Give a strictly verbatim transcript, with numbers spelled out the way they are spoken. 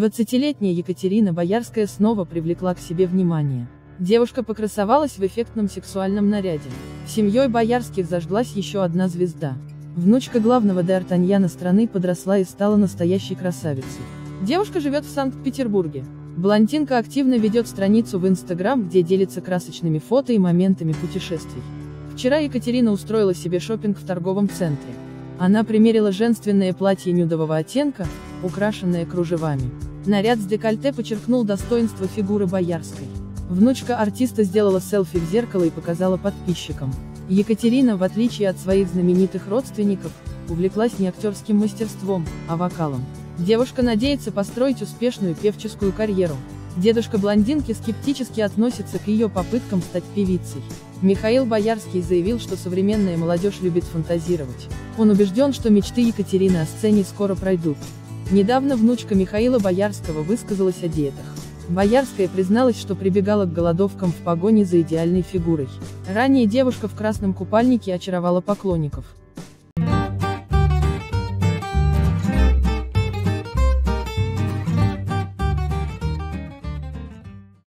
Двадцатилетняя Екатерина Боярская снова привлекла к себе внимание. Девушка покрасовалась в эффектном сексуальном наряде. Семьей Боярских зажглась еще одна звезда. Внучка главного д'Артаньяна страны подросла и стала настоящей красавицей. Девушка живет в Санкт-Петербурге. Блондинка активно ведет страницу в Инстаграм, где делится красочными фото и моментами путешествий. Вчера Екатерина устроила себе шопинг в торговом центре. Она примерила женственное платье нюдового оттенка, украшенное кружевами. Наряд с декольте подчеркнул достоинство фигуры Боярской. Внучка артиста сделала селфи в зеркало и показала подписчикам. Екатерина, в отличие от своих знаменитых родственников, увлеклась не актерским мастерством, а вокалом. Девушка надеется построить успешную певческую карьеру. Дедушка блондинки скептически относится к ее попыткам стать певицей. Михаил Боярский заявил, что современная молодежь любит фантазировать. Он убежден, что мечты Екатерины о сцене скоро пройдут. Недавно внучка Михаила Боярского высказалась о диетах. Боярская призналась, что прибегала к голодовкам в погоне за идеальной фигурой. Ранее девушка в красном купальнике очаровала поклонников.